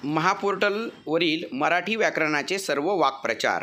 महापोर्टलवरील मराठी व्याकरणाचे सर्व वाक्प्रचार.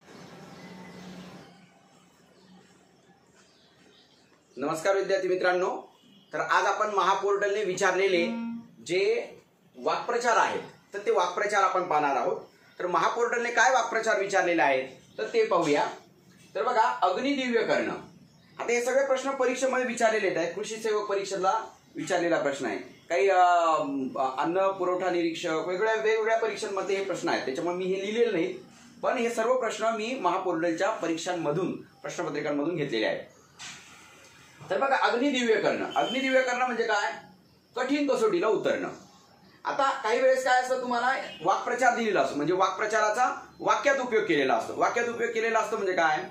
नमस्कार विद्यार्थी मित्रांनो. तर आज आपण महापोर्टलने विचारलेले जे वाक्प्रचार आहेत तर ते वाक्प्रचार आपण पाहणार आहोत. तर महापोर्टलने काय वाक्प्रचार विचारलेले आहेत तर ते पाहूया. तर बघा, अग्निदिव्य कर्ण. आता हे सगळे प्रश्न परीक्षेमध्ये विचारलेले आहेत. कृषी सेवक परीक्षेला विचारलेला प्रश्न आहे. काही अन्न पुरवठा निरीक्षक वेगवेगळ्या परीक्षांमध्ये हे प्रश्न आहेत. त्याच्यामुळे मी हे लिहिलेले नाहीत, पण हे सर्व प्रश्न मी महापोर्टलच्या परीक्षांमधून प्रश्नपत्रिकांमधून घेतलेले आहेत. तर बघा, अग्निदिव्य कर्ण. अग्निदिव्य कर्ण म्हणजे काय? कठीण कसोटीला उतरणं. आता काही वेळेस काय असतं, तुम्हाला वाक्प्रचार दिलेला असतो, म्हणजे वाक्प्रचाराचा वाक्यात उपयोग केलेला असतो. वाक्यात उपयोग केलेला असतो म्हणजे काय?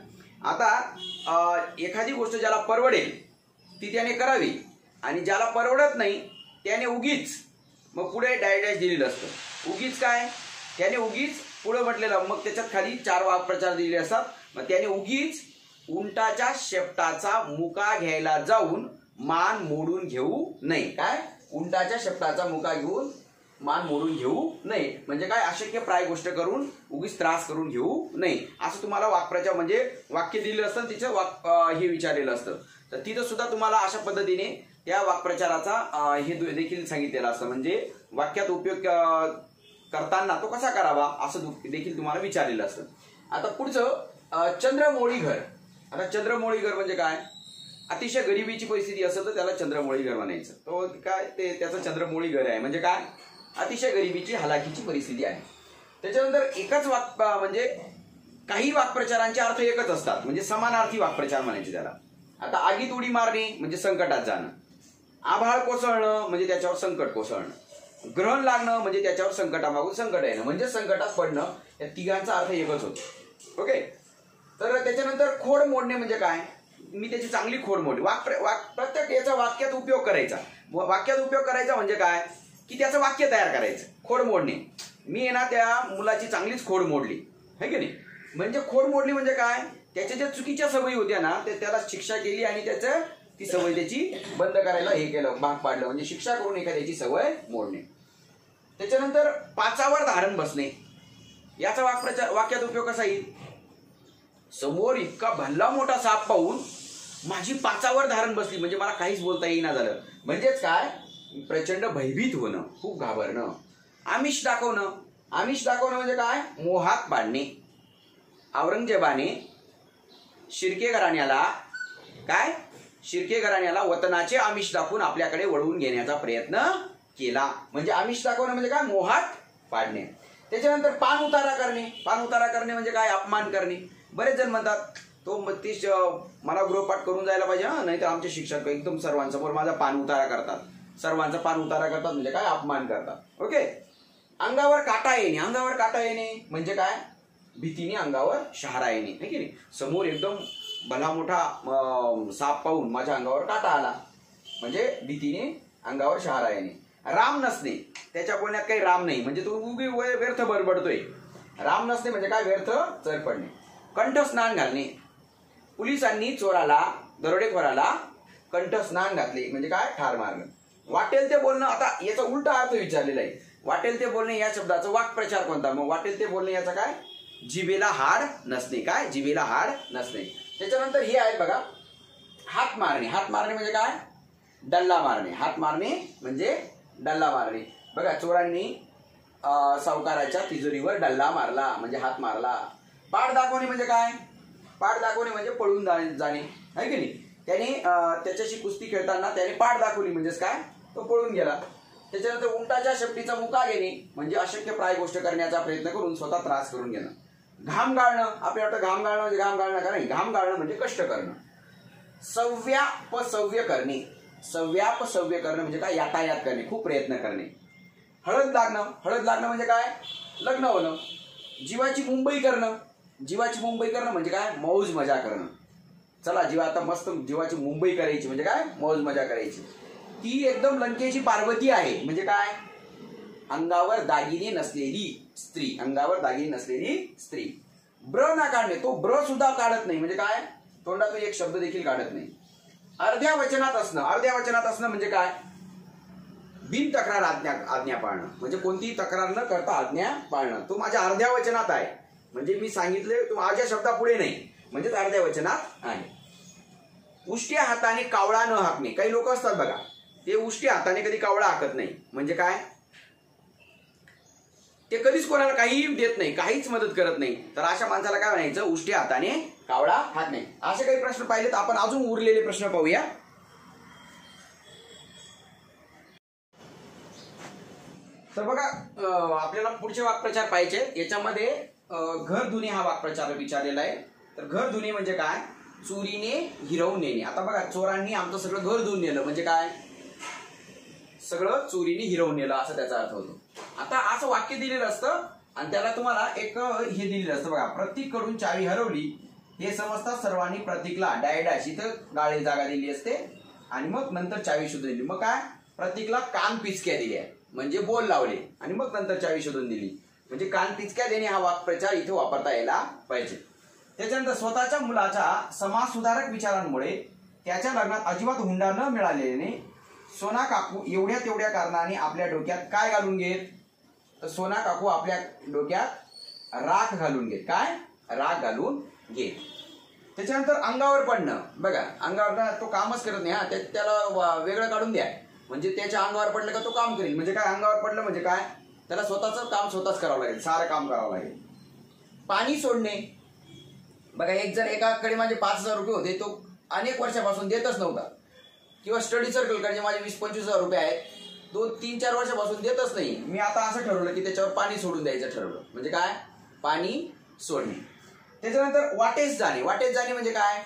आता एखादी गोष्ट ज्याला परवडेल ती त्याने करावी, आणि ज्याला परवडत नाही त्याने उगीच, मग पुढे डॅश दिलेलं असतं. उगीच काय? त्याने उगीच पुढे म्हटलेलं, मग त्याच्यात खाली 4 वाक्प्रचार दिलेले असतात. मग त्याने उगीच उंटाच्या शेपटाचा मुका घ्यायला जाऊन मान मोडून घेऊ नये. काय? उंटाच्या शेपटाचा मुका घेऊन मान मोडून घेऊ नये म्हणजे काय? अशक्य प्राय गोष्ट करून उगीच त्रास करून घेऊ नये, असं तुम्हाला वाक्प्रचार म्हणजे वाक्य दिलेलं असतं, तिचं हे विचारलेलं असतं. तर तिथं सुद्धा तुम्हाला अशा पद्धतीने त्या वाक्प्रचाराचा हे देखील सांगितलेलं असतं, म्हणजे वाक्यात उपयोग करताना तो कसा करावा असं देखील तुम्हाला विचारलेलं असतं. आता पुढचं चंद्रमौळी घर. आता चंद्रमौळी घर म्हणजे काय? अतिशय गरिबीची परिस्थिती असेल तर त्याला चंद्रमौळी घर म्हणायचं. तो काय, ते त्याचं चंद्रमौळी घर आहे म्हणजे काय? अतिशय गरिबीची हलाखीची परिस्थिती आहे. त्याच्यानंतर एकच म्हणजे काही वाक्प्रचारांचे अर्थ एकच असतात, म्हणजे समानार्थी वाक्प्रचार म्हणायचे त्याला. आता आगीत उडी मारणे म्हणजे संकटात जाणं, आभाळ कोसळणं म्हणजे त्याच्यावर संकट कोसळणं, ग्रहण लागणं म्हणजे त्याच्यावर संकटामागून संकट येणं, म्हणजे संकटात पडणं. या तिघांचा अर्थ एकच होतो. ओके. तर त्याच्यानंतर खोड मोडणे म्हणजे काय? मी त्याची चांगली खोड मोडली. प्रत्येक याचा वाक्यात उपयोग करायचा. वाक्यात उपयोग करायचा म्हणजे काय? की त्याचं वाक्य तयार करायचं. खोड मोडणे, मी ना त्या मुलाची चांगलीच खोड मोडली, है की नाही? म्हणजे खोड मोडली म्हणजे काय? त्याच्या ज्या चुकीच्या सवयी होत्या ना, ते त्याला शिक्षा केली आणि त्याचं ती सवय त्याची बंद करायला हे केलं, भाग पाडलं, म्हणजे शिक्षा करून एखाद्याची सवय मोडणे. त्याच्यानंतर पाचावर धारण बसणे, याचा वाक्यात उपयोग कसा येईल? समोर इतका भल्ला मोठा साप पाहून माझी पाचावर धारण बसली, म्हणजे मला काहीच बोलता येईना झालं. म्हणजेच काय? प्रचंड भयभीत होणं, खूप घाबरणं. आमिष दाखवणं. आमिष दाखवणं म्हणजे काय? मोहात पाडणे. औरंगजेबाने शिर्के घराण्याला काय? शिर्के घराण्याला वतनाचे आमिष दाखवून आपल्याकडे वळवून घेण्याचा प्रयत्न केला. म्हणजे आमिष दाखवणं म्हणजे काय? मोहात पाडणे. त्याच्यानंतर पान उतारा करणे. पान उतारा करणे म्हणजे काय? अपमान करणे. बरेच जण म्हणतात तो मला गृहपाठ करून जायला पाहिजे, नाही तर आमचे शिक्षक एकदम सर्वांसमोर माझा पान उतारा करतात. सर्वांचा पान उतारा करतात म्हणजे काय? अपमान करतात. ओके. अंगावर काटा येणे. अंगावर काटा येणे म्हणजे काय? भीतीने अंगावर शहारा येणे, है की नाही? समोर एकदम भला मोठा साप पाहून माझ्या अंगावर काटा आला, म्हणजे भीतीने अंगावर शहारा येणे. राम नसणे. त्याच्या बोलण्यात काही राम नाही, म्हणजे तो उगी व्यर्थ बडबडतोय. राम नसणे म्हणजे काय? व्यर्थ चर पडणे. कंठस्नान घालणे. पोलिसांनी चोराला, दरोडेखोराला कंठस्नान घातले म्हणजे काय? ठार मारणं. वाटेल ते बोलणं. आता याचा उलटा अर्थ विचारलेला आहे. वाटेल ते बोलणे या शब्दाचा वाक्प्रचार कोणता? मग वाटेल ते बोलणे याचा काय? जिभेला हाड नसणे. काय? जिभेला हाड नसणे. त्याच्यानंतर हे आहे बघा, हात मारणे. हात मारणे म्हणजे काय? डल्ला मारणे. हात मारणे म्हणजे डल्ला मारणे. बघा, चोरांनी सावकाराच्या तिजोरीवर डल्ला मारला म्हणजे हात मारला. पाठ दाखवणे म्हणजे काय? पाठ दाखवणे म्हणजे पळून जाणे, आहे की नाही? त्याने त्याच्याशी कुस्ती खेळताना त्याने पाठ दाखवली म्हणजेच काय? तो पळून गेला. त्याच्यानंतर उंटाच्या शेपटीचा मुका घेणे म्हणजे अशक्य प्राय गोष्ट करण्याचा प्रयत्न करून स्वतः त्रास करून घेणं. घाम गाळणं. आपल्या वाटतं घाम गाळणं म्हणजे घाम गाळणं का? नाही. घाम गाळणं म्हणजे कष्ट करणं. सव्यापसव्य करणे. सव्यापसव्य करणं म्हणजे काय? यातायात करणे, खूप प्रयत्न करणे. हळद लागणं. हळद लागणं म्हणजे काय? लग्न होणं. जीवाची मुंबई करणं. जीवाची मुंबई करणं म्हणजे काय? मौज मजा करणं. चला आता मस्त जीवाची मुंबई करायची म्हणजे काय? मौज मजा करायची. ती एकदम लंकेची पार्वती आहे म्हणजे काय? अंगावर दागिने नसलेली स्त्री. अंगावर दागिने नसलेली स्त्री. ब्र ना काढणे. तो ब्र सुद्धा काढत नाही म्हणजे काय? तोंडातून एक शब्द देखील काढत नाही. अर्ध्या वचनात असणं. अर्ध्या वचनात असणं म्हणजे काय? बिन तक्रार आज्ञा पाळणं, म्हणजे कोणतीही तक्रार न करता आज्ञा पाळणं. तो माझ्या अर्ध्या वचनात आहे, म्हणजे मी सांगितले तो माझ्या शब्दापुढे नाही, म्हणजेच अर्ध्या वचनात आहे. उष्ट्या हाताने कावळा न हाकणे. काही लोक असतात बघा, ते उष्ट्या हाताने कधी कावळा हाकत नाही. म्हणजे काय, ते कधीच कोणाला काही देत नाही, काहीच मदत करत नाही. तर अशा माणसाला काय म्हणायचं, उष्ट्या हाताने कावळा हाकणे. असे काही प्रश्न पाहिलेत आपण. अजून उरलेले प्रश्न पाहूया. तर बघा, आपल्याला पुढचे वाक्प्रचार पाहिजे. याच्यामध्ये घर धुणे हा वाक्प्रचार विचारलेला आहे. तर घर धुणे म्हणजे काय, चोरीने हिरवून नेणे. आता बघा, चोरांनी आमचं सगळं घर धुवून नेलं म्हणजे काय, सगळं चोरीने हिरवून नेलं असं त्याचा अर्थ होतो. आता असं वाक्य दिलेलं असतं आणि त्याला तुम्हाला एक हे दिलेलं असतं बघा, प्रतीक कडून चावी हरवली हे समजता सर्वांनी प्रतीकला डॅश इथं गाळी जागा दिली असते आणि मग नंतर चावी शोधून दिली. मग काय, प्रतीकला कान पिचक्या दिल्या म्हणजे बोल लावले आणि मग नंतर चावी शोधून दिली. म्हणजे कान पिचक्या देणे हा वाक्प्रचार इथे वापरता यायला पाहिजे. त्याच्यानंतर स्वतःच्या मुलाच्या समाजसुधारक विचारांमुळे त्याच्या लग्नात अजिबात हुंडा न मिळालेल्याने सोना काकू एवढ्या तेवढ्या कारणाने आपल्या डोक्यात काय घालून घेत, तर सोना काकू आपल्या डोक्यात राख घालून घेत. काय, राख घालून घेत. त्याच्यानंतर अंगावर पडणं. बघा, अंगावर तो कामच करत नाही, हा त्याला वेगळं काढून द्या. म्हणजे त्याच्या अंगावर पडलं का तो काम करेल. म्हणजे काय, अंगावर पडलं म्हणजे काय, त्याला स्वतःच काम स्वतःच करावं लागेल, सारं काम करावं लागेल. पाणी सोडणे. बघा, एक जण एकाकडे माझे 5,000 रुपये होते, तो अनेक वर्षापासून देतच नव्हता. किंवा स्टडी सर्कलकडे माझे 20-25 हजार रुपये आहेत, तो 3-4 वर्षापासून देतच नाही. मी आता असं ठरवलं की त्याच्यावर पाणी सोडून द्यायचं ठरवलं. म्हणजे काय, पाणी सोडणे. त्याच्यानंतर वाटेस जाणे. वाटेस जाणे म्हणजे काय,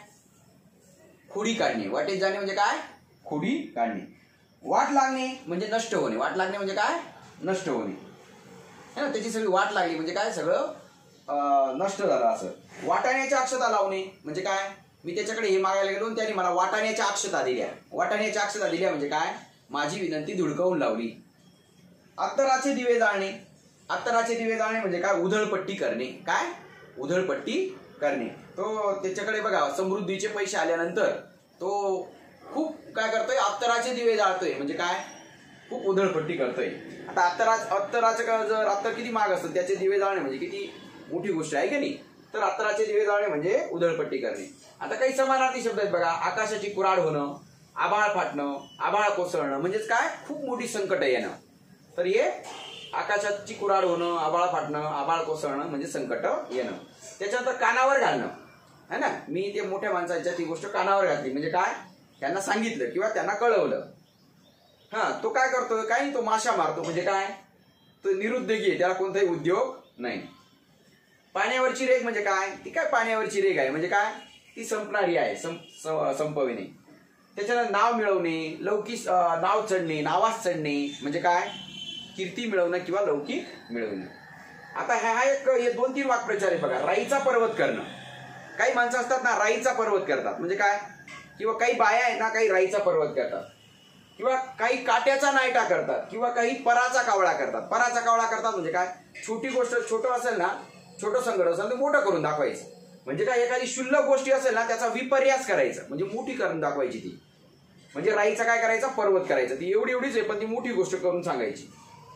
खोडी काढणे. वाटेस जाणे म्हणजे काय, खोडी काढणे. वाट लागणे म्हणजे नष्ट होणे. वाट लागणे म्हणजे काय, नष्ट होणे. है ना, त्याची सगळी वाट लागली म्हणजे काय, सगळं नष्ट झालं असं. वाटाण्याच्या अक्षता लावणे म्हणजे काय, मी त्याच्याकडे हे मागायला गेलो आणि त्याने मला वाटाण्याच्या अक्षता दिल्या. वाटाण्याच्या अक्षता दिल्या म्हणजे काय, माझी विनंती धुडकावून लावली. अत्तराचे दिवे जाळणे. अत्तराचे दिवे जाळणे म्हणजे काय, उधळपट्टी करणे. काय, उधळपट्टी करणे. तो त्याच्याकडे बघा, समृद्धीचे पैसे आल्यानंतर तो खूप काय करतोय, अत्तराचे दिवे जाळतोय. म्हणजे काय, खूप उधळपट्टी करतोय. आता अत्तराचं जर अत्तर किती महाग असतं, त्याचे दिवे जाळणे म्हणजे किती मोठी गोष्ट आहे की नाही. तर अत्तराचे दिवे जाळणे म्हणजे उधळपट्टी करणे. आता काही समानार्थी शब्द आहेत बघा, आकाशाची कुऱ्हाड होणं, आभाळ फाटणं, आभाळ कोसळणं म्हणजेच काय, खूप मोठी संकट येणं. तर हे आकाशाची कुऱ्हाड होणं, आभाळ फाटणं, आभाळ कोसळणं म्हणजे संकट येणं. त्याच्यानंतर कानावर घालणं. है ना, मी ते मोठ्या माणसाच्या ती गोष्ट कानावर घातली म्हणजे काय, त्यांना सांगितलं किंवा त्यांना कळवलं. हा, तो काय करतो, काय, तो माशा मारतो म्हणजे काय, तो निरुद्योगी आहे, त्याला कोणताही उद्योग नाही. पाण्यावरची रेघ म्हणजे काय, ती काय पाण्यावरची रेघ आहे म्हणजे काय, ती संपणारी आहे, संपविणे. त्याच्यानंतर नाव मिळवणे, लौकिक नाव चढणे, नावास चढणे म्हणजे काय, कीर्ती मिळवणं किंवा लौकिक मिळवणे. आता हा एक 2-3 वाक्प्रचार आहे बघा. राईचा पर्वत करणं. काही माणसं असतात ना, राईचा पर्वत करतात म्हणजे काय, किंवा काही बाया आहेत ना, काही राईचा पर्वत करतात, किंवा काही काट्याचा नायटा करतात, किंवा काही पराचा कावळा करतात. पराचा कावळा करतात म्हणजे काय, छोटी गोष्ट, छोटं असेल ना, छोटं संकट असेल तर मोठं करून दाखवायचं. म्हणजे काय, एखादी क्षुल्लक गोष्टी असेल ना, त्याचा विपर्यास करायचा म्हणजे मोठी करून दाखवायची ती. म्हणजे राईचा काय करायचा, पर्वत करायचा. ती एवढीच आहे पण ती मोठी गोष्ट करून सांगायची.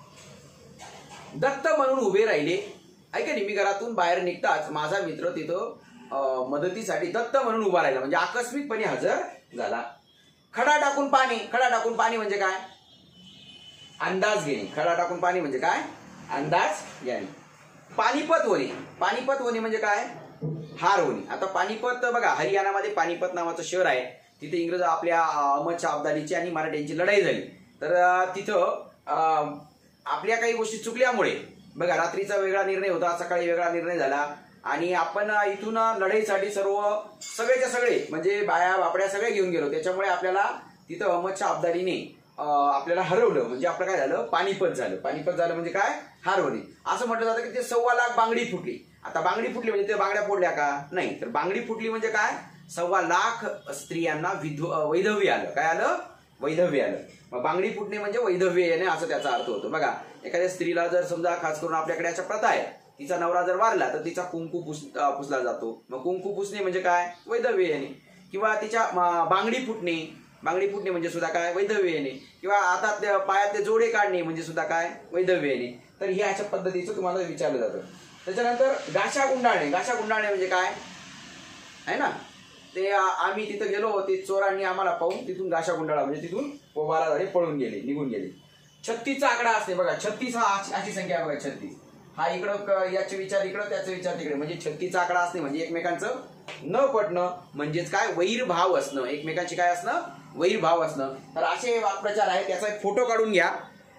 दत्त म्हणून उभे राहिले. ऐका नाही, मी घरातून बाहेर निघताच माझा मित्र तिथं मदतीसाठी दत्त म्हणून उभा राहिला म्हणजे आकस्मिकपणे हजर झाला. खडा टाकून पाणी. खडा टाकून पाणी म्हणजे काय, अंदाज घेणे. खडा टाकून पाणी म्हणजे काय, अंदाज घेणे. पानिपत होणे. पानिपत होणे म्हणजे काय, हार होणे. आता पानिपत बघा, हरियाणामध्ये पानिपत नावाचं शहर आहे. तिथे इंग्रज आपल्या अहमद शाह अब्दालीची आणि मराठ्यांची लढाई झाली. तर तिथं आपल्या काही गोष्टी चुकल्यामुळे बघा, रात्रीचा वेगळा निर्णय होता, सकाळी वेगळा निर्णय झाला आणि आपण इथून लढाईसाठी सगळेच्या सगळे म्हणजे बाया बापड्या सगळे घेऊन गेलो. त्याच्यामुळे आपल्याला तिथं अहमद शाह अब्दालीने आपल्याला हरवलं. म्हणजे आपलं काय झालं, पानिपत झालं. पानिपत झालं म्हणजे काय, हार होणे. असं म्हटलं जातं की ते 1.25 लाख बांगडी फुटली. आता बांगडी फुटली म्हणजे ते बांगड्या फोडल्या का, नाही. तर बांगडी फुटली म्हणजे काय, 1.25 लाख स्त्रियांना वैधव्य आलं. काय आलं, वैधव्य आलं. मग बांगडी फुटणे म्हणजे वैधव्य येणे असं त्याचा अर्थ होतो. बघा, एखाद्या स्त्रीला जर समजा, खास करून आपल्याकडे अशा प्रथा आहे, तिचा नवरा जर वारला तर तिचा कुंकू पुसला जातो. मग कुंकू पुसणे म्हणजे काय, वैधव्य येणे. किंवा तिच्या बांगडी फुटणे बांगडी फुटणे म्हणजे सुद्धा काय वैधव्य येणे, किंवा हातातल्या पायातले जोडे काढणे म्हणजे सुद्धा काय वैधव्य येणे. तर ही अशा पद्धतीचं तुम्हाला विचारलं जातं. त्याच्यानंतर गाशा गुंडाळणे. गाशा गुंडाळणे म्हणजे काय आहे ना, ते आम्ही तिथं गेलो, ते चोरांनी आम्हाला पाहून तिथून गाशा गुंडाळा म्हणजे तिथून पोबारा झाले, पळून गेले, निघून गेले. 36चा आकडा असते बघा, 36 हा अशी संख्या आहे बघा. 36 हा इकडं याचे विचार इकडं, त्याचे विचार तिकडे, म्हणजे 36चा आकडा असणे म्हणजे एकमेकांचं न पटणं, म्हणजेच काय वैरभाव असणं, एकमेकांची काय असणं वैरभाव असणं. तर असे वाक्प्रचार आहेत, त्याचा एक फोटो काढून घ्या.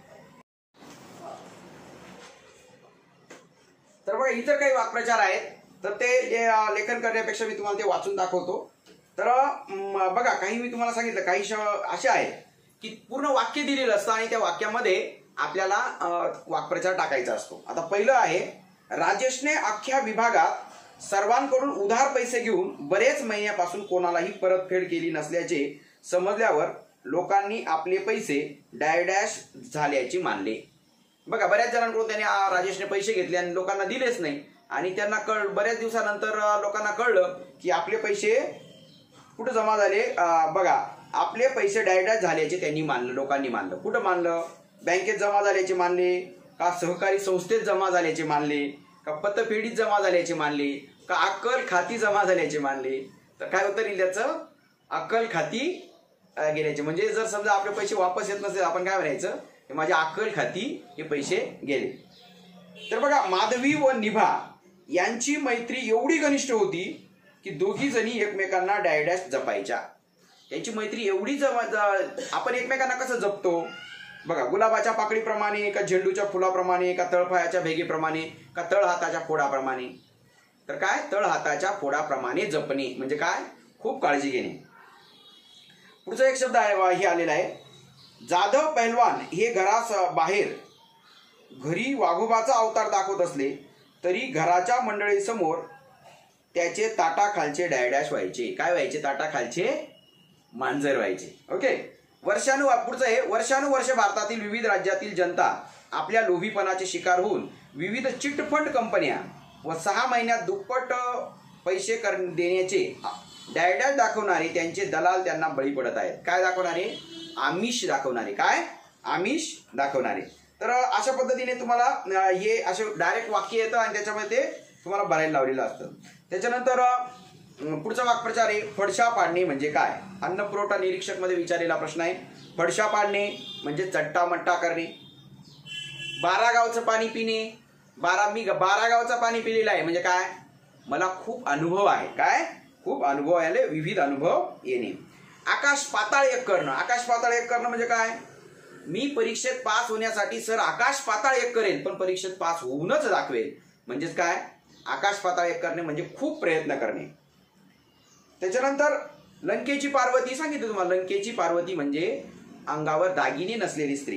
तर बघा इतर काही वाक्प्रचार आहेत, तर ते लेखन करण्यापेक्षा मी तुम्हाला ते वाचून दाखवतो. तर बघा काही मी तुम्हाला सांगितलं, काही असे आहेत की पूर्ण वाक्य दिलेलं असतं आणि त्या वाक्यामध्ये आपल्याला वाक्प्रचार टाकायचा असतो. आता पहिलं आहे, राजेशने अख्ख्या विभागात सर्वांकडून उधार पैसे घेऊन बरेच महिन्यापासून कोणालाही परतफेड केली नसल्याचे समजल्यावर लोकांनी आपले पैसे डॅश झाल्याचे मानले. बघा बऱ्याच जणांकडून त्याने राजेशने पैसे घेतले आणि लोकांना दिलेच नाही, आणि त्यांना बऱ्याच दिवसानंतर लोकांना कळलं की आपले पैसे कुठे जमा झाले. बघा आपले पैसे डॅश झाल्याचे त्यांनी मानलं, लोकांनी मानलं. कुठं मानलं? बँकेत जमा झाल्याचे मानले का, सहकारी संस्थेत जमा झाल्याचे मानले का, पतपेढीत जमा झाल्याचे मानले का, अक्कल खाती जमा झाल्याचे मानले. तर काय उत्तर येईल त्याचं? अक्कल खाती गेल्याचे. म्हणजे जर समजा आपले पैसे वापस येत नसेल, आपण काय म्हणायचं, माझ्या अक्कल खाती हे पैसे गेले. तर बघा माधवी व निभा यांची मैत्री एवढी घनिष्ठ होती की दोघी जणी एकमेकांना डॅश जपायच्या. त्यांची मैत्री एवढी आपण एकमेकांना कसं जपतो बघा, गुलाबाच्या पाकळीप्रमाणे का, झेंडूच्या फुलाप्रमाणे का, तळफायाच्या भेगेप्रमाणे का, तळहाताच्या फोडाप्रमाणे. तर काय, तळहाताच्या फोडाप्रमाणे जपणे म्हणजे काय, खूप काळजी घेणे. पुढचा एक शब्द आहे हे आलेला आहे, जाधव पहलवान हे घरास बाहेर घरी वाघोबाचा अवतार दाखवत असले तरी घराच्या मंडळीसमोर त्याचे ताटाखालचे डॅश व्हायचे. काय व्हायचे? ताटाखालचे मांजर व्हायचे. ओके. पुढचं आहे, वर्षानुवर्ष भारतातील विविध राज्यातील जनता आपल्या लोभीपणाचे शिकार होऊन विविध चिटफंड कंपन्या व 6 महिन्यात दुप्पट पैसे देण्याचे डॅश दाखवणारे त्यांचे दलाल त्यांना बळी पडत आहेत. काय दाखवणारे? आमिष दाखवणारे. काय? आमिष दाखवणारे. तर अशा पद्धतीने तुम्हाला हे असे डायरेक्ट वाक्य येतं आणि त्याच्यामध्ये ते तुम्हाला भरायला लावलेलं असतं. त्याच्यानंतर पुढचा वाक्प्रचार आहे, फडशा पाडणे म्हणजे काय? अन्न पुरवठा निरीक्षक मध्ये विचारलेला प्रश्न आहे. फडशा पाडणे म्हणजे चट्टामट्टा करणे. 12 गावचं पाणी पिणे. मी 12 गावचं पाणी पिलेलं आहे म्हणजे काय? मला खूप अनुभव आहे. काय? खूप अनुभव आले, विविध अनुभव येणे. आकाश पाताळ एक करणं. आकाश पाताळ एक करणं म्हणजे काय? मी परीक्षेत पास होण्यासाठी सर आकाश पाताळ एक करेन पण परीक्षेत पास होऊनच दाखवेल. म्हणजेच काय? आकाश पाताळ एक करणे म्हणजे खूप प्रयत्न करणे. त्याच्यानंतर लंकेची पार्वती सांगितलं तुम्हाला. लंकेची पार्वती म्हणजे अंगावर दागिने नसलेली स्त्री.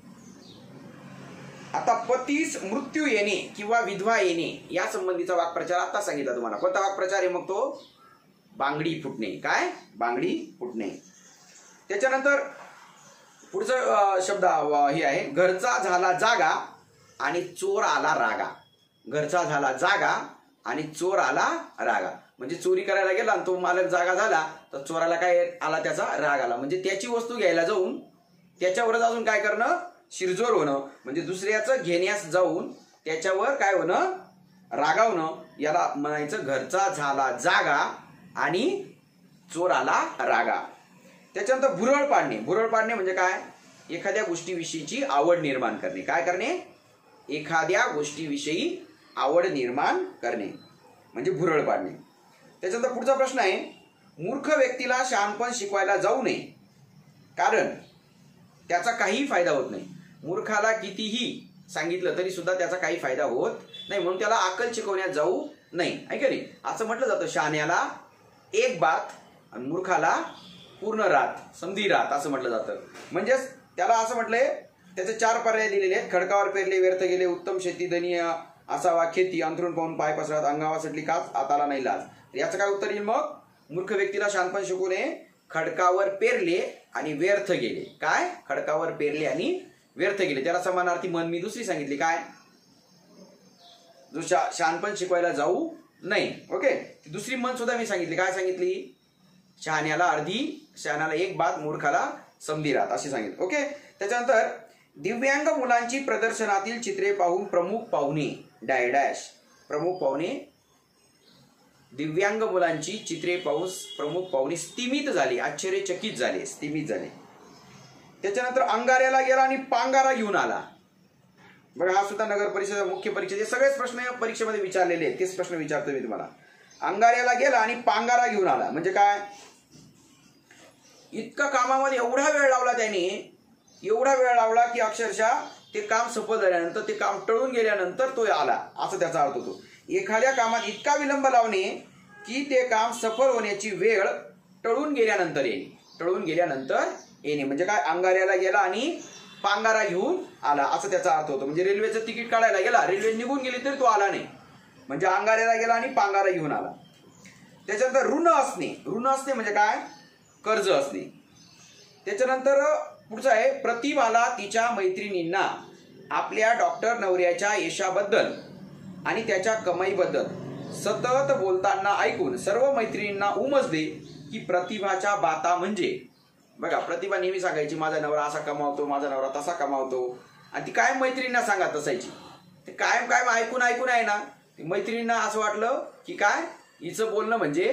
आता पतीस मृत्यू येणे किंवा विधवा येणे या संबंधीचा वाक्प्रचार आता सांगितला तुम्हाला. कोणता वाक्प्रचार आहे मग तो? बांगडी फुटणे. काय? बांगडी फुटणे. त्याच्यानंतर पुढचा शब्द हे आहे, घरचा झाला जागा आणि चोर आला रागा. घरचा झाला जागा आणि चोर आला रागा. म्हणजे चोरी करायला गेला आणि तो मालक जागा झाला तर चोराला काय आला? त्याचा राग आला. म्हणजे त्याची वस्तू घ्यायला जाऊन त्याच्यावरच अजून काय करणं? शिरजोर होणं. म्हणजे दुसऱ्याचं घेण्यास जाऊन त्याच्यावर काय होणं? रागावणं. याला म्हणायचं घरचा झाला जागा आणि चोर आला रागा. त्याच्यानंतर भुरळ पाडणे. भुरळ पाडणे म्हणजे काय? एखाद्या गोष्टीविषयीची आवड निर्माण करणे. काय करणे? एखाद्या गोष्टीविषयी आवड निर्माण करणे म्हणजे भुरळ पाडणे. त्याच्यानंतर पुढचा प्रश्न आहे, मूर्ख व्यक्तीला शहाणपण शिकवायला जाऊ नये कारण त्याचा काही फायदा होत नाही. मूर्खाला कितीही सांगितलं तरी सुद्धा त्याचा काही फायदा होत नाही, म्हणून त्याला अक्कल शिकवण्यात जाऊ नये. ऐका नाही, असं म्हटलं जातं, शहाण्याला एक बात आणि मूर्खाला पूर्ण रात, समधी रात असं म्हटलं जातं. म्हणजेच त्याला असं म्हटलंय, त्याचे 4 पर्याय दिलेले आहेत. खडकावर पेरले व्यर्थ गेले, उत्तम शेती धनी असावा खेती, अंथरूण पाहून पाय पसरत, अंगावर सटली काच, आताला नाही लाज. याचं काय उत्तर येईल मग? मूर्ख व्यक्तीला शहाणपण शिकवू नये, खडकावर पेरले आणि व्यर्थ गेले. काय? खडकावर पेरले आणि व्यर्थ गेले. त्याला समानार्थी मन मी दुसरी सांगितली. काय? जो शहाणपण शिकवायला जाऊ नाही. ओके. दुसरी मन सुद्धा मी सांगितली. काय सांगितली? शहाण्याला अर्धी, शहाण्याला एक बात, मूर्खाला समधी रात असे सांगितले. ओके. त्याच्यानंतर दिव्यांग मुलांची प्रदर्शनातील चित्रे पाहून प्रमुख पाहुणे डॅश डॅश. प्रमुख पाहुणे, दिव्यांग मुलांची चित्रे पाहून प्रमुख पाहुणे स्तिमित झाले, आश्चर्यचकित झाले, स्तिमित झाले. त्याच्यानंतर अंगाऱ्याला गेला आणि पांगारा घेऊन आला. बघा हा सुद्धा नगर परिषद मुख्य परीक्षेचे सगळेच प्रश्न परीक्षेमध्ये विचारलेले आहेत. तेच प्रश्न विचारतो मी तुम्हाला. अंगाऱ्याला गेला आणि पांगारा घेऊन आला म्हणजे काय? इतका कामामध्ये एवढा वेळ लावला त्याने, एवढा वेळ लावला की अक्षरशः ते काम सफल झाल्यानंतर, ते काम टळून गेल्यानंतर तो आला, असं त्याचा अर्थ होतो. एखाद्या कामात इतका विलंब लावणे की ते काम सफल होण्याची वेळ टळून गेल्यानंतर येणे. टळून गेल्यानंतर येणे म्हणजे काय? अंगाऱ्याला गेला आणि पांगारा घेऊन आला असं त्याचा अर्थ होतो. म्हणजे रेल्वेचं तिकीट काढायला गेला, रेल्वे निघून गेली तरी तो आला नाही, म्हणजे अंगाऱ्याला गेला आणि पांगारा घेऊन आला. त्याच्यानंतर ऋण असणे. ऋण असणे म्हणजे काय? कर्ज असणे. त्याच्यानंतर पुढचं आहे प्रतिभाला तिच्या मैत्रिणींना आपल्या डॉक्टर नवऱ्याच्या यशाबद्दल आणि त्याच्या कमाईबद्दल सतत बोलताना ऐकून सर्व मैत्रिणींना उमजले की प्रतिभाच्या बाता म्हणजे, बघा प्रतिभा नेहमी सांगायची माझा नवरा असा कमावतो, माझा नवरा तसा कमावतो, आणि ती कायम मैत्रिणींना सांगत असायची. ते कायम कायम ऐकून ऐकून आहे ना, मैत्रिणींना असं वाटलं की काय हिचं बोलणं म्हणजे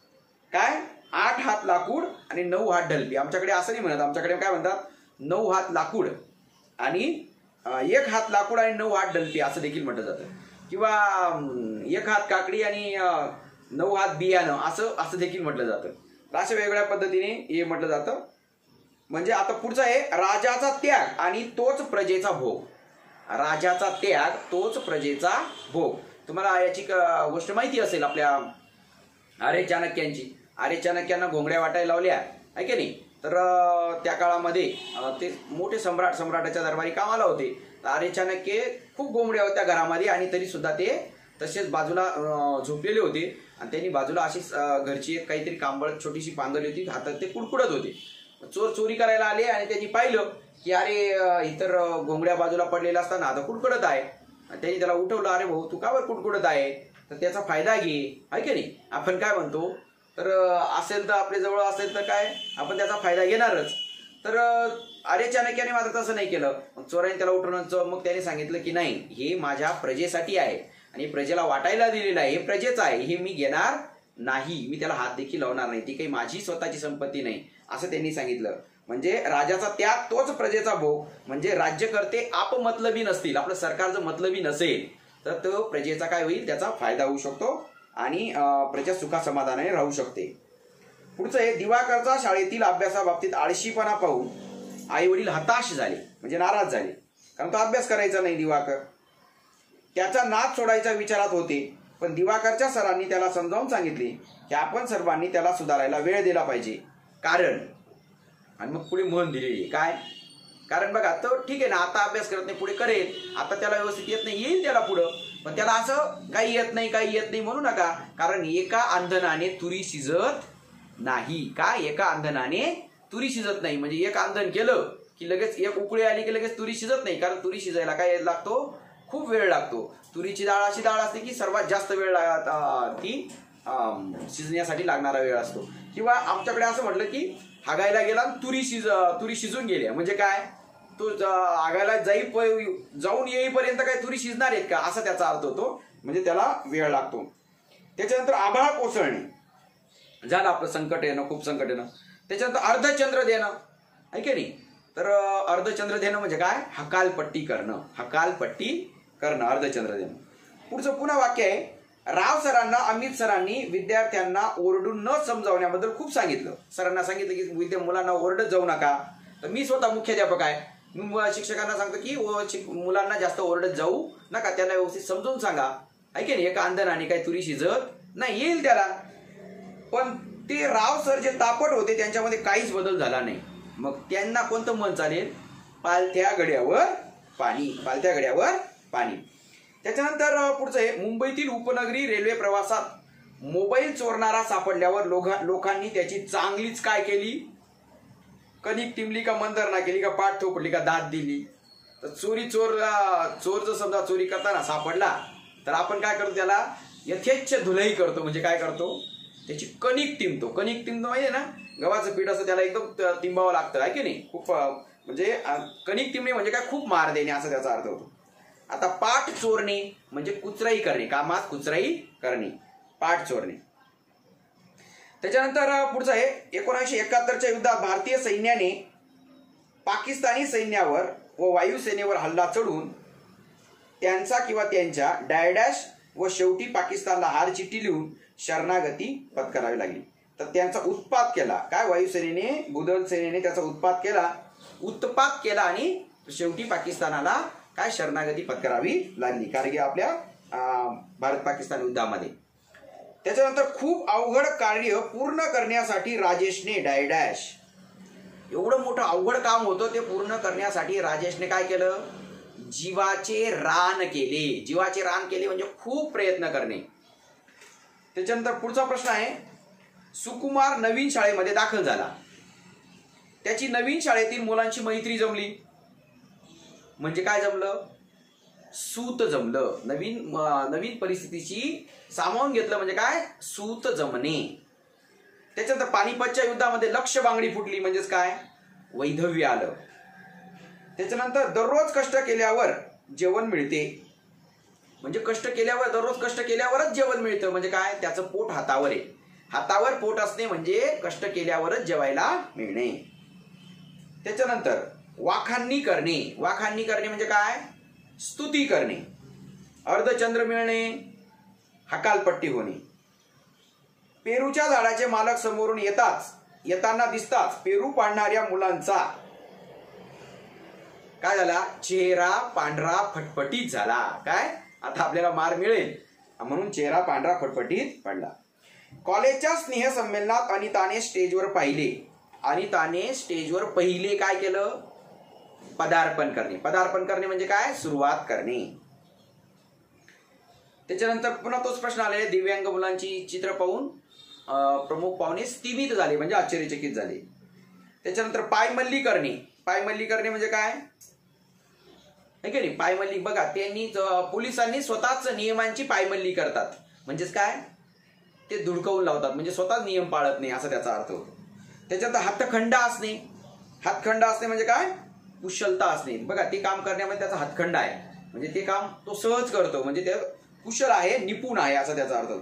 काय 8 हात लाकूड आणि 9 हात ढलपी. आमच्याकडे असं नाही म्हणत, आमच्याकडे काय म्हणतात 9 हात लाकूड आणि 1 हात लाकूड आणि 9 हात ढलपी असं देखील म्हटलं जातं. किंवा 1 हात काकडी आणि 9 हात बियाणं असं देखील म्हटलं जातं. अशा वेगवेगळ्या पद्धतीने हे म्हटलं जातं. म्हणजे आता पुढचं आहे राजाचा त्याग आणि तोच प्रजेचा भोग. राजाचा त्याग तोच प्रजेचा भोग. तुम्हाला याची गोष्ट माहिती असेल आपल्या आर्य चाणक्यांची. आर्य चाणक्यांना घोंगड्या वाटायला लावल्या आहे की नाही, तर त्या काळामध्ये ते मोठे सम्राटाच्या दरबारी कामाला होते. तर आर्य चाणक्य खूप घोंगड्या होत्या घरामध्ये आणि तरी सुद्धा ते तसेच बाजूला झोपलेले होते आणि त्यांनी बाजूला अशीच घरची एक काहीतरी कांबळ छोटीशी पांगली होती, हातात ते कुडकुडत होते. चोर चोरी करायला आले आणि त्यांनी पाहिलं की अरे इतर घोंगड्या बाजूला पडलेल्या असताना आता कुडकुडत आहे. त्यांनी त्याला उठवलं, अरे भाऊ तू का बरं कुडकुडत आहे, तर त्याचा फायदा घे, आहे की नाही. आपण काय म्हणतो, तर असेल तर आपल्या जवळ असेल तर काय आपण त्याचा फायदा घेणारच. तर आर्य चाणक्याने मात्र तसं नाही केलं. चोराने त्याला उठवून मग त्याने सांगितलं की नाही, हे माझ्या प्रजेसाठी आहे आणि प्रजेला वाटायला दिलेलं आहे, हे प्रजेचं आहे, हे मी घेणार नाही, मी त्याला हात देखील लावणार नाही, ती काही माझी स्वतःची संपत्ती नाही असं त्यांनी सांगितलं. म्हणजे राजाचा त्याग तोच प्रजेचा भोग. म्हणजे राज्यकर्ते आपमतलबी नसतील, आपलं सरकार जर मतलबी नसेल तर तो प्रजेचा काय होईल, त्याचा फायदा होऊ शकतो आणि प्रजा सुखा समाधानाने राहू शकते. पुढचं आहे दिवाकरचा शाळेतील अभ्यासाबाबतीत आळशीपणा पाहून आई वडील हताश झाले, म्हणजे नाराज झाले, कारण तो अभ्यास करायचा नाही दिवाकर. त्याचा नाद सोडायच्या विचारात होते, पण दिवाकरच्या सरांनी त्याला समजावून सांगितले की आपण सर्वांनी त्याला सुधारायला वेळ दिला पाहिजे. कारण आणि मग पुढे मन दिलेली काय, कारण बघा तो ठीक आहे ना, आता अभ्यास करत नाही, पुढे करेल, आता त्याला व्यवस्थित येत नाही, येईल त्याला पुढं, पण त्याला असं काही येत नाही म्हणू नका. कारण एका अंधनाने तुरी शिजत नाही. काय एका अंधनाने तुरी शिजत नाही, म्हणजे एक अंधन केलं की लगेच एक उकळी आली की लगेच तुरी शिजत नाही. कारण तुरी शिजायला काय लागतो, खूप वेळ लागतो. तुरीची डाळ अशी डाळ असते की सर्वात जास्त वेळ ती शिजण्यासाठी लागणारा वेळ असतो. किंवा आमच्याकडे असं म्हटलं की हागायला गेला तुरी शिजून गेल्या, म्हणजे काय तो हागायला जाऊन येईपर्यंत काय तुरी शिजणार आहेत का, असा त्याचा अर्थ होतो. म्हणजे त्याला वेळ लागतो. त्याच्यानंतर आभाळ कोसळणे झालं आपलं, संकट येणं, खूप संकट येणं. त्याच्यानंतर अर्धचंद्र देणं, आहे की नाही. तर अर्धचंद्र देणं म्हणजे काय, हकालपट्टी करणं, हकालपट्टी करणं, अर्धचंद्र देणं. पुढचं पुन्हा वाक्य आहे राव सरांना अमित सरांनी विद्यार्थ्यांना ओरडून न समजावण्याबद्दल खूप सांगितलं. सरांना सांगितलं की मुलांना ओरडत जाऊ नका. तर मी स्वतः मुख्याध्यापक आहे, मी शिक्षकांना सांगतो की मुलांना जास्त ओरडत जाऊ नका, त्यांना व्यवस्थित समजून सांगा, आहे की नाही. एका अंधनाने काही तुरी शिजत नाही, येईल त्याला. पण ते राव सर जे तापट होते त्यांच्यामध्ये काहीच बदल झाला नाही. मग त्यांना कोणतं मन चालेल, पालथ्या गड्यावर पाणी, पालथ्या गड्यावर पाणी. त्याच्यानंतर पुढचं आहे मुंबईतील उपनगरी रेल्वे प्रवासात मोबाईल चोरणारा सापडल्यावर लोकांनी त्याची चांगलीच काय केली, कणिक टिमली का मंदरणा केली का पाठ थोपडली का दाद दिली. तर चोर जर समजा चोरी करताना सापडला तर आपण काय करतो, त्याला यथेच्छ धुलाई करतो. म्हणजे काय करतो, त्याची कणिक तिंबतो. कणिक तिंबतो माहिती आहे ना, गव्हाचं पीठ असं त्याला एकदम तिंबावं लागतं आहे की नाही. खूप म्हणजे कणिक तिंबणे म्हणजे काय, खूप मार देणे असा त्याचा अर्थ होतो. आता पाठ चोरणे म्हणजे कुचराई करणे, कामात कुचराई करणे, पाठ चोरणे. त्याच्यानंतर पुढचं आहे 1971च्या युद्धात भारतीय सैन्याने पाकिस्तानी सैन्यावर व वायुसेनेवर हल्ला चढून त्यांचा किंवा त्यांच्या डायडॅश व शेवटी पाकिस्तानला हार चिठ्ठी लिहून शरणागती पत्करावी लागली. तर त्यांचा उत्पात केला. काय, वायुसेनेने, भूदल सेनेने त्याचा उत्पात केला आणि शेवटी पाकिस्तानाला काय, शरणागती पत्करावी लागली कारगिल आपल्या भारत पाकिस्तान युद्धामध्ये. त्याच्यानंतर खूप अवघड कार्य पूर्ण करण्यासाठी राजेशने डायडॅश, एवढं मोठं अवघड काम होतं ते पूर्ण करण्यासाठी राजेशने काय केलं, जीवाचे रान केले. जीवाचे रान केले म्हणजे खूप प्रयत्न करणे. त्याच्यानंतर पुढचा प्रश्न आहे, सुकुमार नवीन शाळेमध्ये दाखल झाला. त्याची नवीन शाळेतील मुलांची मैत्री जमली. म्हणजे काय जमलं, सूत जमलं. नवीन परिस्थितीची सामावून घेतलं म्हणजे काय, सूत जमणे. त्याच्यानंतर पानिपतच्या युद्धामध्ये लक्ष बांगडी फुटली म्हणजेच काय, वैधव्य आलं. त्याच्यानंतर दररोज कष्ट केल्यावर जेवण मिळते. म्हणजे कष्ट केल्यावर, दररोज कष्ट केल्यावरच जेवण मिळतं म्हणजे काय, त्याचं पोट हातावर आहे. हातावर पोट असणे म्हणजे कष्ट केल्यावरच जेवायला मिळणे. त्याच्यानंतर वाखाणणी करणे. वाखाणणी करणे म्हणजे काय, स्तुती करणे. अर्धचंद्र मिळणे, हकालपट्टी होणे. पेरूच्या झाडाचे मालक समोरून येताना दिसताच पेरू पाडणाऱ्या मुलांचा काय झाला, चेहरा पांढरा फटफटीत झाला. काय, आता आपल्याला मार मिळेल म्हणून चेहरा पांढरा फटफटीत पडला. कॉलेजच्या स्नेहसंमेलनात अनिताने स्टेजवर पहिले काय केलं, पदार्पण करणे. पदार्पण करणे म्हणजे काय, सुरुवात करणे. त्याच्यानंतर पुन्हा तोच प्रश्न आले, दिव्यांग मुलांची चित्र पाहून प्रमुख पाहुणे स्तिमित झाले म्हणजे आश्चर्यचकित झाले. त्याच्यानंतर पायमल्ली करणे. पायमल्ली करणे म्हणजे काय, है की नाही, पायमल्ली बघा, त्यांनी पोलिसांनी स्वतःच नियमांची पायमल्ली करतात. म्हणजेच काय, ते धुडकवून लावतात म्हणजे स्वतःच नियम पाळत नाही असा त्याचा अर्थ होतो. त्याच्यानंतर हातखंडा असणे. हातखंडा असणे म्हणजे काय, कुशलता असणे. बघा, ते काम करण्यामध्ये त्याचा हातखंडा आहे म्हणजे ते काम तो सहज करतो म्हणजे ते कुशल आहे, निपुण आहे असा त्याचा अर्थ होतो.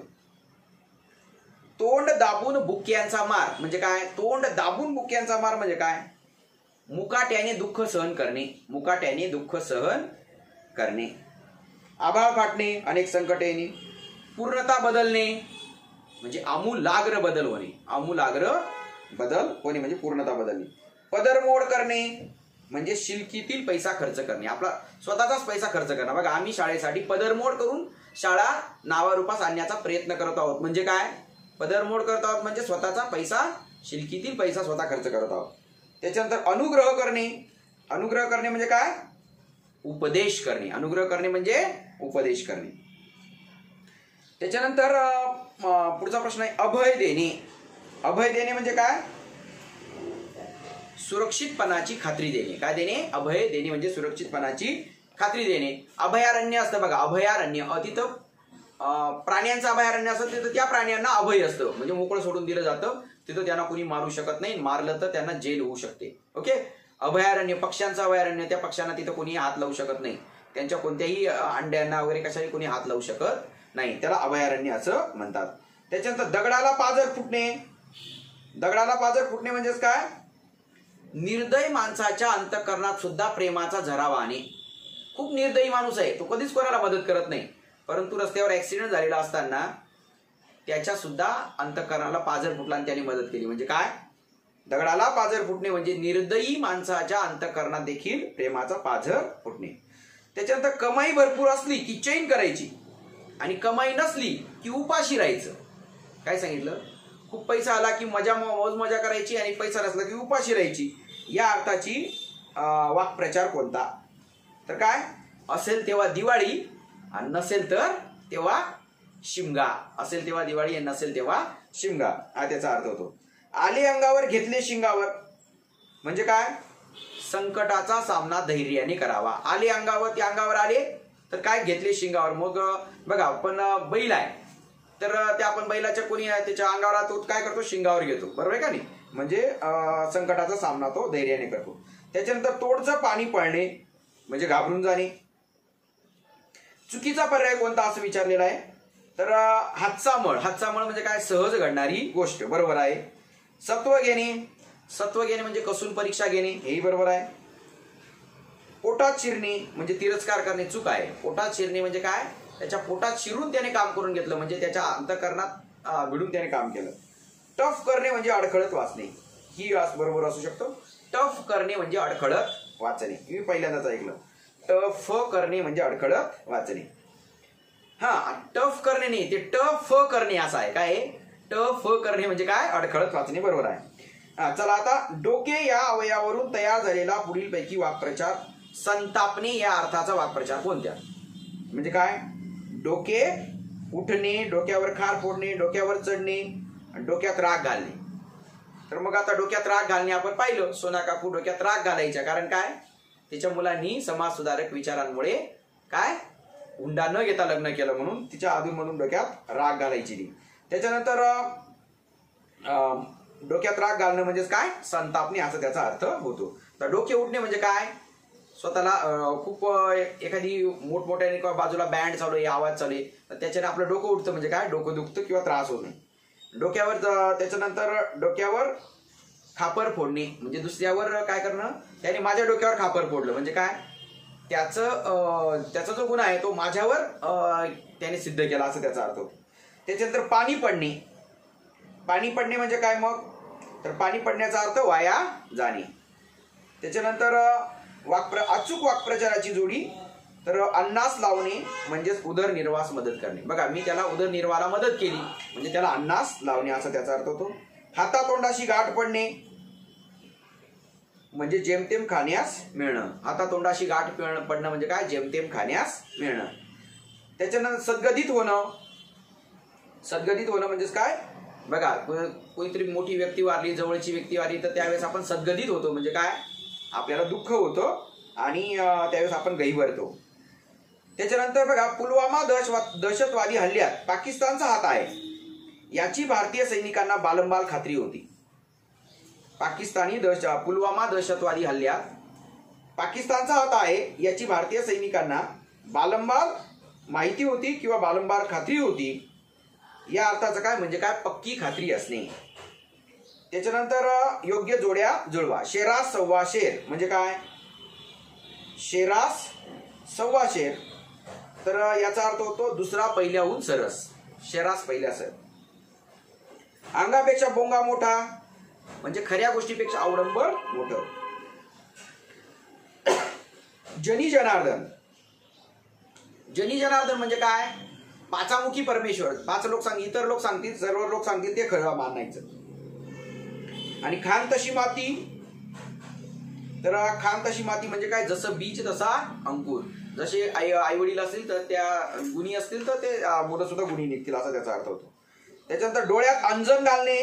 तोंड दाबून बुक्यांचा मार म्हणजे काय, तोंड दाबून बुक्यांचा मार म्हणजे काय, मुकाट्याने दुःख सहन करणे. मुकाट्याने दुःख सहन करणे. आभाळ फाटणे, अनेक संकटे येणे. पूर्णता बदलणे म्हणजे आमूलाग्र बदल होणे. आमूलाग्र बदल होणे म्हणजे पूर्णता बदलणे. पदरमोड करणे म्हणजे शिलकीतील पैसा खर्च करणे. आपला स्वतःचाच पैसा खर्च करणं. बघा, आम्ही शाळेसाठी पदरमोड करून शाळा नावारूपास आणण्याचा प्रयत्न करत आहोत. म्हणजे काय, पदरमोड करत आहोत म्हणजे स्वतःचा पैसा, शिलकीतील पैसा स्वतः खर्च करत आहोत. त्याच्यानंतर अनुग्रह करणे. अनुग्रह करणे म्हणजे काय, उपदेश करणे. अनुग्रह करणे म्हणजे उपदेश करणे. त्याच्यानंतर पुढचा प्रश्न आहे, अभय देणे. अभय देणे म्हणजे काय, सुरक्षितपणाची खात्री देणे. काय देणे, अभय देणे म्हणजे सुरक्षितपणाची खात्री देणे. अभयारण्य असतं बघा, अभयारण्य, तिथं प्राण्यांचं अभयारण्य असतं, तिथं त्या प्राण्यांना अभय असतं म्हणजे मोकळं सोडून दिलं जातं. तिथं त्यांना कोणी मारू शकत नाही, मारलं तर त्यांना जेल होऊ शकते. ओके. अभयारण्य, पक्ष्यांचं अभयारण्य, त्या पक्ष्यांना तिथं कोणी हात लावू शकत नाही, त्यांच्या कोणत्याही अंड्यांना वगैरे कशाही कोणी हात लावू शकत नाही, त्याला अभयारण्य असं म्हणतात. त्याच्यानंतर दगडाला पाझर फुटणे. दगडाला पाझर फुटणे म्हणजेच काय, निर्दयी माणसाच्या अंतःकरणात सुद्धा प्रेमाचा झरा वाहणे. खूप निर्दयी माणूस आहे, तो कधीच कोणाला मदत करत नाही, परंतु रस्त्यावर ऍक्सिडेंट झालेला असताना त्याच्या सुद्धा अंतःकरणाला पाझर फुटला आणि त्याने मदत केली. म्हणजे काय, दगडाला पाझर फुटणे म्हणजे निर्दयी माणसाच्या अंतःकरणात देखील प्रेमाचा पाझर फुटणे. त्याच्यानंतर कमाई भरपूर असली की चैन करायची आणि कमाई नसली की उपाशी राहायचं. काय सांगितलं, खूप पैसा आला की मौज मजा करायची आणि पैसा नसला की उपाशी राहायची. या अर्थाची वाक्प्रचार कोणता, तर काय, असेल तेव्हा दिवाळी आणि नसेल तर तेव्हा शिमगा. असेल तेव्हा दिवाळी आणि नसेल तेव्हा शिमगा हा त्याचा अर्थ होतो. आले अंगावर घेतले शिंगावर म्हणजे काय, संकटाचा सामना धैर्याने करावा. आले अंगावर, ते अंगावर आले तर काय, घेतले शिंगावर. मग बघा, पण बैल आहे, तर ते आपण बैलाच्या कोणी त्याच्या अंगावर तो काय करतो, शिंगावर घेतो, बरोबर आहे का नाही, म्हणजे संकटाचा सामना तो धैर्याने करतो. त्याच्यानंतर तोडचं पाणी पळणे म्हणजे घाबरून जाणे. चुकीचा पर्याय कोणता असं विचारलेला आहे, तर हातचा मळ. हातचा मळ म्हणजे काय, सहज घडणारी गोष्ट, बरोबर आहे. सत्व घेणे, सत्व घेणे म्हणजे कसून परीक्षा घेणे, हेही बरोबर आहे. पोटात शिरणे म्हणजे तिरस्कार करणे, चूक आहे. पोटात शिरणे म्हणजे काय, त्याच्या पोटात शिरून त्याने काम करून घेतलं, म्हणजे त्याच्या अंतःकरणात भिडून त्याने काम केलं. टफ करणे म्हणजे अडखळत वाचणे, ही बरोबर असू शकतो. टफ करणे म्हणजे अडखळत वाचणे, मी पहिल्यांदाच ऐकलं. टफ करणे म्हणजे अडखळत वाचणे. हा, टफ करणे नाही, ते टफ करणे असं आहे. काय टफ करणे म्हणजे काय, अडखळत वाचणे, बरोबर आहे. चला आता, डोके या अवयवावरून तयार झालेला पुढील पैकी वाक्प्रचार संतापणे या अर्थाचा वाक्प्रचार कोणत्या. म्हणजे काय, डोके उठणे, डोक्यावर खार फोडणे, डोक्यावर चढणे, डोक्यात राग घालणे. तर मग आता डोक्यात राग घालणे आपण पाहिलं, सोना काकू डोक्यात राग घालायच्या, कारण काय, तिच्या मुलांनी समाज सुधारक विचारांमुळे काय हुंडा न घेता लग्न केलं, म्हणून तिच्या अधूनमधून डोक्यात राग घालायची. त्याच्यानंतर डोक्यात राग घालणं म्हणजे काय, संतापणे असा त्याचा अर्थ होतो. तर डोके उठणे म्हणजे काय, स्वतःला खूप एखादी मोठमोठ्याने किंवा बाजूला बँड चालू आहे, आवाज चालू आहे, तर त्याच्याने आपलं डोकं उठतं, म्हणजे काय, डोकं दुखतं किंवा त्रास होत नाही. डोक्यावर, त्याच्यानंतर डोक्यावर खापर फोडणे म्हणजे दुसऱ्यावर काय करणं, त्याने माझ्या डोक्यावर खापर फोडलं, म्हणजे काय, त्याचा जो गुन्हा आहे तो माझ्यावर त्याने सिद्ध केला, असं त्याचा अर्थ होतो. त्याच्यानंतर पाणी पडणे. पाणी पडणे म्हणजे काय मग, तर पाणी पडण्याचा अर्थ वाया जाणे. त्याच्यानंतर अचूक वाक्प्रचाराची जोडी, तर अन्नास लावणे म्हणजेच उदरनिर्वाहास मदत करणे. बघा, मी त्याला उदरनिर्वाहाला मदत केली, म्हणजे त्याला अन्नास लावणे असा त्याचा अर्थ होतो. हातातोंडाशी गाठ पडणे म्हणजे जेमतेम खाण्यास मिळणं. हातातोंडाशी गाठ पडणं म्हणजे काय, जेमतेम खाण्यास मिळणं. त्याच्यानंतर सद्गदित होणं. सद्गदित होणं म्हणजेच काय, बघा, कोणीतरी मोठी व्यक्ती वारली, जवळची व्यक्ती वारली, तर त्यावेळेस आपण सद्गदित होतो, म्हणजे काय, आपल्याला दुःख होतं आणि त्यावेळेस आपण गहिवरतो. त्याच्यानंतर बघा, पुलवामा दहशतवादी हल्ल्यात पाकिस्तानचा हात आहे याची भारतीय सैनिकांना बालंबाल खात्री होती. पुलवामा दहशतवादी हल्ल्यात पाकिस्तानचा हात आहे याची भारतीय सैनिकांना बालंबाल माहिती होती किंवा बालंबाल खात्री होती. या अर्थाचं काय, म्हणजे काय, पक्की खात्री असणे. त्याच्यानंतर योग्य जोड्या जुळवा. शेरास सव्वा शेर म्हणजे काय, शेरास सव्वा शेर, तर याचा अर्थ होतो दुसरा पहिल्याहून सरस, शेरास पहिल्या सर. अंगापेक्षा बोंगा मोठा म्हणजे खऱ्या गोष्टीपेक्षा अवडंबर मोठं. जनी जनार्दन. जनी जनार्दन म्हणजे काय, पाचामुखी परमेश्वर. पाच लोक इतर लोक सांगतील, सर्व लोक सांगतील ते खरं मानायचं. आणि खान तशी माती, तर खान तशी माती म्हणजे काय, जसं बीज तसा अंकुर. जसे आई वडील असतील तर त्या गुणी असतील तर ते मुलं सुद्धा गुणी निघतील, असा त्याचा अर्थ होतो. त्याच्यानंतर डोळ्यात अंजन घालणे.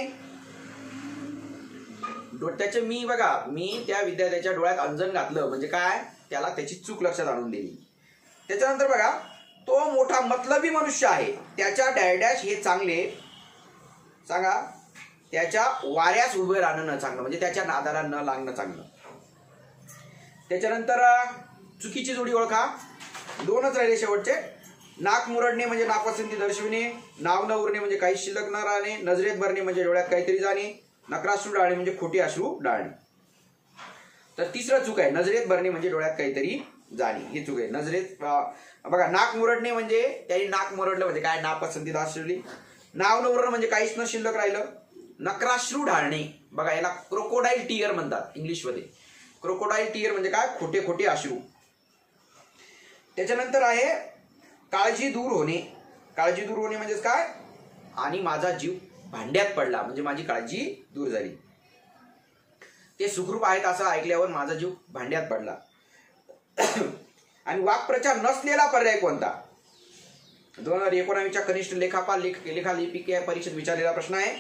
त्याचे मी त्या विद्यार्थ्याच्या डोळ्यात अंजन घातलं म्हणजे काय, त्याला त्याची चूक लक्षात आणून दिली. त्याच्यानंतर बघा, तो मोठा मतलबी मनुष्य आहे, त्याच्या डॅडॅश हे चांगले सांगा, त्याच्या वाऱ्यास उभे राहणं न चांगलं, म्हणजे त्याच्या नादाला न लागणं चांगलं. त्याच्यानंतर चुकीची जोडी ओळखा. दोनच राहिले शेवटचे. नाक मुरडणे म्हणजे नापसंती दर्शविणे. नाव न उरणे म्हणजे काही शिल्लक न राहणे. नजरेत भरणे म्हणजे डोळ्यात काहीतरी जाणे. नक्राश्रू डाळणे म्हणजे खोटी अश्रू डाळणे. तर तिसरं चूक आहे, नजरेत भरणे म्हणजे डोळ्यात काहीतरी जाणे, ही चूक आहे. नजरेत बघा, नाक मुरडणे म्हणजे त्यांनी नाक मुरडलं म्हणजे काय, नापसंती दर्शवली. नाव न उरणं म्हणजे काहीच न शिल्लक राहिलं. नक्राश्रू ढाळणे, बघा याला क्रोकोडाईल टीयर म्हणतात इंग्लिशमध्ये. क्रोकोडाईल टीयर म्हणजे काय, खोटे खोटे अश्रू. त्याच्यानंतर आहे काळजी दूर होणे. काळजी दूर होणे म्हणजेच काय, आणि माझा जीव भांड्यात पडला म्हणजे माझी काळजी दूर झाली. ते सुखरूप आहेत असं ऐकल्यावर माझा जीव भांड्यात पडला. आणि वाक्प्रचार नसलेला पर्याय कोणता. 2019च्या कनिष्ठ लेखापाल लेखालिपिक परीक्षेत विचारलेला प्रश्न आहे.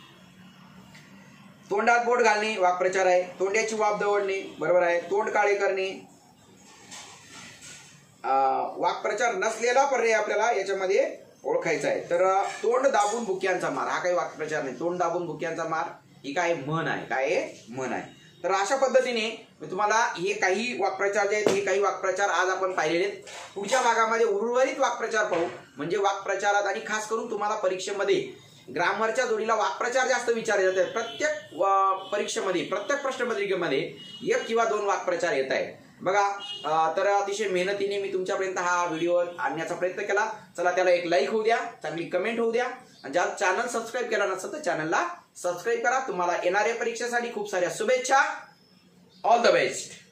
तोंडात बोट घालणे वाक्प्रचार आहे. तोंड्याची वाफ दवडणे बरोबर आहे. तोंड काळे करणे वाक्प्रचार नसलेला पर्याय आपल्याला याच्यामध्ये ओळखायचा आहे. तर तोंड दाबून भुक्यांचा मार हा काही वाक्प्रचार नाही. तोंड दाबून भुक्यांचा मार ही काय म्हण आहे, काय म्हण आहे. तर अशा पद्धतीने मी तुम्हाला हे काही वाक्प्रचार जे आहेत हे काही वाक्प्रचार आज आपण पाहिलेले आहेत. पुढच्या भागामध्ये उर्वरित वाक्प्रचार पाहू. म्हणजे वाक्प्रचारात आणि खास करून तुम्हाला परीक्षेमध्ये ग्रामरच्या जोडीला वाक्प्रचार जास्त विचारले जातात. प्रत्येक परीक्षेमध्ये प्रत्येक प्रश्नपत्रिकेमध्ये 1 किंवा 2 वाक्प्रचार येत आहेत बघा. तर अतिशय मेहनतीने मी तुमच्यापर्यंत हा व्हिडिओ आणण्याचा प्रयत्न केला. चला त्याला एक लाईक होऊ द्या, चांगली कमेंट होऊ द्या. ज्या चॅनल सबस्क्राईब केला नसेल तर चॅनलला सबस्क्राईब करा. तुम्हाला येणाऱ्या परीक्षेसाठी खूप साऱ्या शुभेच्छा. All the best.